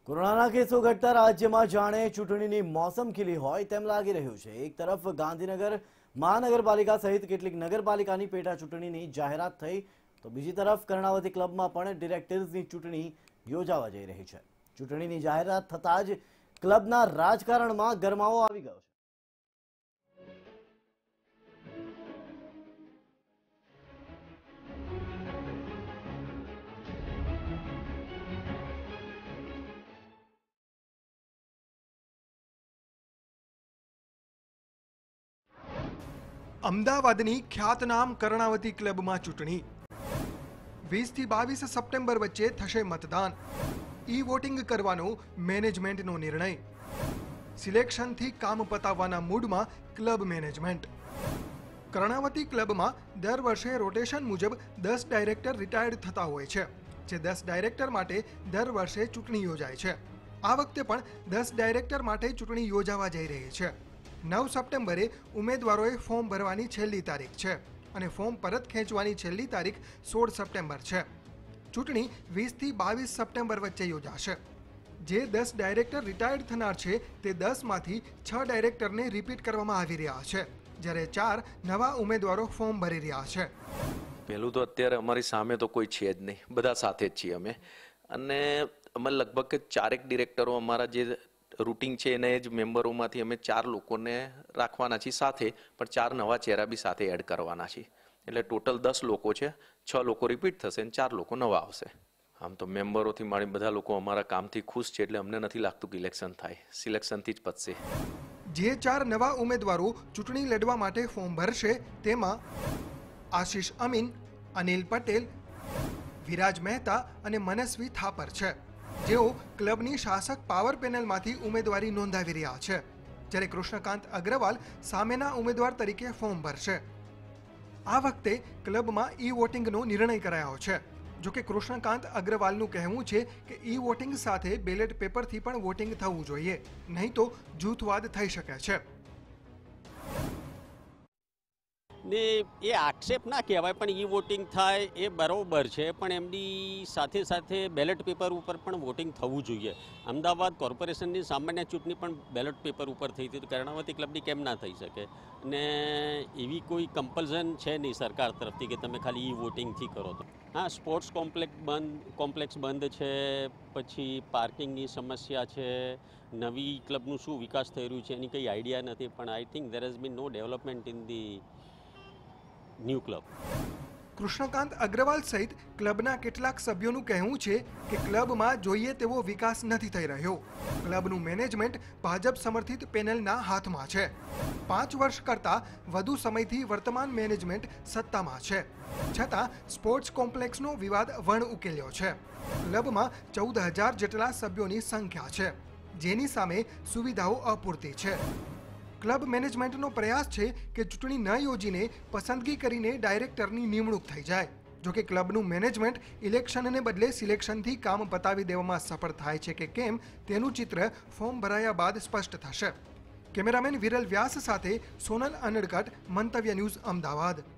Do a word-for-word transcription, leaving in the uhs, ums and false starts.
કોરોનાના કેસો ઘટતા રાજ્યમાં જાણે ચૂંટણીની મોસમ ખીલી હોય તેમ લાગી રહ્યું છે। એક તરફ ગાંધીનગર મહાનગરપાલિકા સહિત કેટલીક નગરપાલિકાની પેટા ચૂંટણીની જાહેરાત થઈ તો બીજી તરફ કર્ણાવતી ક્લબમાં પણ ડિરેક્ટર્સની ચૂંટણી યોજાવા જઈ રહી છે। ચૂંટણીની જાહેરાત થતાં જ ક્લબના રાજકારણમાં ગરમાવો આવી ગયો છે। અમદાવાદની ખ્યાતનામ કર્ણાવતી ક્લબમાં ચૂંટણી વીસ થી બાવીસ સપ્ટેમ્બર વચ્ચે થશે મતદાન। ઈ વોટિંગ કરવાનો મેનેજમેન્ટનો નિર્ણય। સિલેક્શનથી કામ પતાવવાના મૂડમાં ક્લબ મેનેજમેન્ટ। કર્ણાવતી ક્લબમાં દર વર્ષે રોટેશન મુજબ દસ ડાયરેક્ટર રિટાયર્ડ થતા હોય છે, જે દસ ડાયરેક્ટર માટે દર વર્ષે ચૂંટણી યોજાય છે। આ વખતે પણ દસ ડાયરેક્ટર માટે ચૂંટણી યોજાવા જઈ રહી છે। નવ સપ્ટેમ્બરે ઉમેદવારોએ ફોર્મ ભરવાની છેલ્લી તારીખ છે અને ફોર્મ પરત ખેંચવાની છેલ્લી તારીખ સોળ સપ્ટેમ્બર છે। ચૂંટણી વીસ થી બાવીસ સપ્ટેમ્બર વચ્ચે યોજાશે। જે દસ ડાયરેક્ટર રિટાયર્ડ થનાર છે તે દસમાંથી છ ડાયરેક્ટરને રિપીટ કરવામાં આવી રહ્યા છે, જ્યારે ચાર નવા ઉમેદવારો ફોર્મ ભરી રહ્યા છે। પહેલું તો અત્યારે અમારી સામે તો કોઈ છે જ નહીં, બધા સાથે જ છીએ અમે, અને અમે લગભગ ચારેક ડિરેક્ટરો અમારા જે રૂટિંગ છે એને જ મેમ્બરોમાંથી અમે ચાર લોકોને રાખવાના છીએ સાથે, પણ ચાર નવા ચહેરા બી સાથે એડ કરવાના છીએ। એટલે ટોટલ દસ લોકો છે, છ લોકો રિપીટ થશે અને ચાર લોકો નવા આવશે। આમ તો મેમ્બરોથી મારી બધા લોકો અમારા કામથી ખુશ છે, એટલે અમને નથી લાગતું કે ઇલેક્શન થાય, સિલેક્શનથી જ પતશે। જે ચાર નવા ઉમેદવારો ચૂંટણી લડવા માટે ફોર્મ ભરશે તેમાં આશિષ અમીન, અનિલ પટેલ, વિરાજ મહેતા અને મનસ્વી થાપર છે, જેઓ ક્લબની શાસક પાવર પેનલમાંથી ઉમેદવારી નોંધાવી રહ્યા છે, જ્યારે કૃષ્ણકાંત અગ્રવાલ સામેના ઉમેદવાર તરીકે ફોર્મ ભરશે। આ વખતે ક્લબમાં ઈ વોટિંગનો નિર્ણય કરાયો છે। જોકે કૃષ્ણકાંત અગ્રવાલનું કહેવું છે કે ઈ વોટિંગ સાથે બેલેટ પેપરથી પણ વોટિંગ થવું જોઈએ, નહીં તો જૂથવાદ થઈ શકે છે। ને એ આક્ષેપ ના કહેવાય, પણ ઈ વોટિંગ થાય એ બરાબર છે, પણ એમની સાથે સાથે બેલેટ પેપર ઉપર પણ વોટિંગ થવું જોઈએ। અમદાવાદ કોર્પોરેશનની સામાન્ય ચૂંટણી પણ બેલેટ પેપર ઉપર થઈ હતી, તો કર્ણાવતી ક્લબની કેમ ના થઈ શકે? ને એવી કોઈ કમ્પલ્ઝન છે નહીં સરકાર તરફથી કે તમે ખાલી ઈ વોટિંગથી કરો તો। હા, સ્પોર્ટ્સ કોમ્પ્લેક્સ બંધ કોમ્પ્લેક્સ બંધ છે, પછી પાર્કિંગની સમસ્યા છે, નવી ક્લબનું શું વિકાસ થઈ રહ્યું છે એની કંઈ આઈડિયા નથી, પણ I think there has been no development in the new club. Krishnakant Agarwal સહિત ક્લબના કેટલાક સભ્યોનું કહેવું છે કે ક્લબમાં જોઈએ તેવો વિકાસ નથી થઈ રહ્યો। ક્લબનું મેનેજમેન્ટ ભાજપ સમર્થિત પેનલના હાથમાં છે। પાંચ વર્ષ કરતાં વધુ સમયથી વર્તમાન મેનેજમેન્ટ સત્તામાં છે, છતાં સ્પોર્ટ્સ કોમ્પ્લેક્સનો વિવાદ વણ ઉકેલ્યો છે। ક્લબમાં ચૌદ હજાર જેટલા સભ્યોની સંખ્યા છે, જેની સામે સુવિધાઓ અપૂરતી છે। ક્લબ મેનેજમેન્ટનો પ્રયાસ છે કે ચૂંટણી ન યોજીને પસંદગી કરીને ડાયરેક્ટરની નિમણૂક થઈ જાય। જોકે ક્લબનું મેનેજમેન્ટ ઇલેક્શનને બદલે સિલેક્શનથી કામ પતાવી દેવામાં સફળ થાય છે કે કેમ તેનું ચિત્ર ફોર્મ ભરાયા બાદ સ્પષ્ટ થશે। કેમેરામેન વિરલ વ્યાસ સાથે સોનલ અનડકટ, મંતવ્ય ન્યૂઝ, અમદાવાદ।